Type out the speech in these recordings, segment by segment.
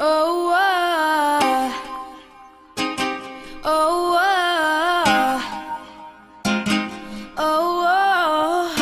Oh, oh, oh,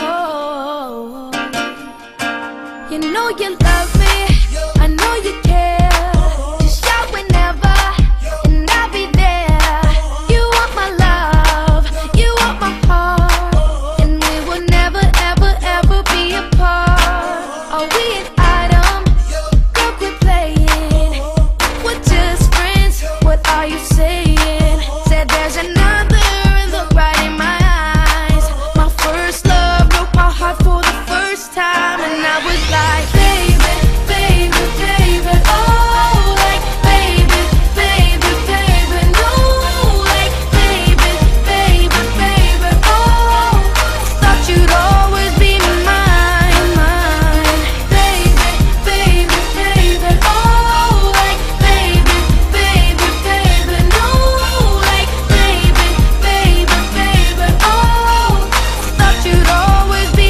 oh. You know you love me, I know you care. Just shout whenever, and I'll be there. You want my love, you want my heart, and we will never, ever, ever be apart. Are we an item? Girl, quit playing. We're just friends, what are you saying? Said there's another, and look right in my eyes. My first love broke my heart for the first time, and I was like, baby, baby, baby, oh, like, baby, baby, baby, no, like, baby, baby, baby, oh, thought you'd always be mine, mine, baby, baby, baby, oh, like, baby, baby, baby, no, like, baby, baby, baby, oh, thought you'd always be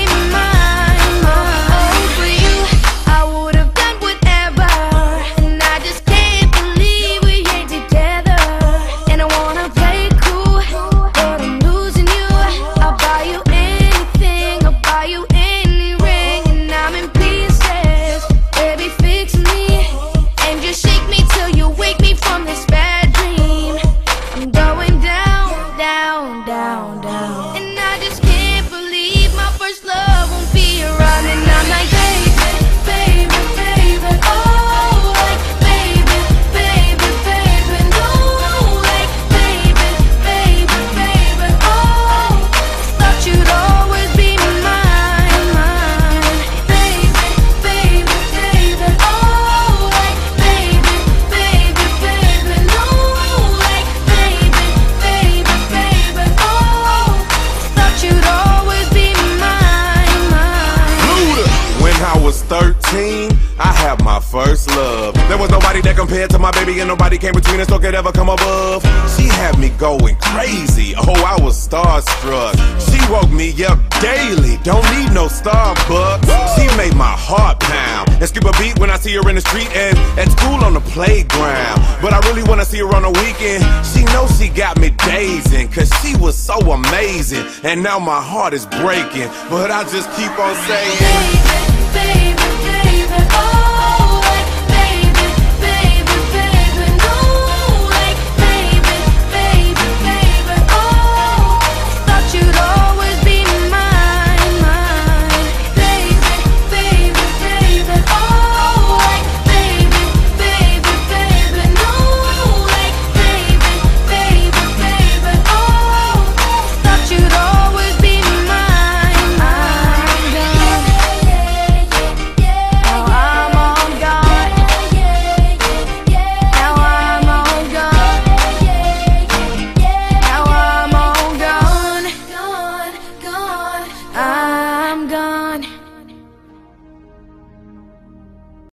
mine, mine. Oh, for you, I would have done whatever, and I just can't believe we ain't together. And I wanna play cool, but I'm losing you. I'll buy you anything, I'll buy you any ring, and I'm in pieces. Baby, fix me, and just shake me till you wake me from this bad dream. I'm going down, down, down, down, and I just can't believe my first love won't be around. And I'm like, baby, baby, baby, oh, like, baby, baby, baby, no, like, baby, baby, baby, oh, thought you'd always be mine, mine, baby, baby, baby, oh, like, baby, baby, baby, no, like, baby, baby, baby, oh, thought you'd always be mine, mine. Luda. When I was 13, I had my first love. There was nobody that compared to my baby, and nobody came between us or could ever come above. She had me going crazy, oh, I was starstruck. She woke me up daily, don't need no Starbucks. She made my heart pound and skip a beat when I see her in the street and at school on the playground. But I really wanna see her on the weekend. She knows she got me dazing, cause she was so amazing. And now my heart is breaking, but I just keep on saying,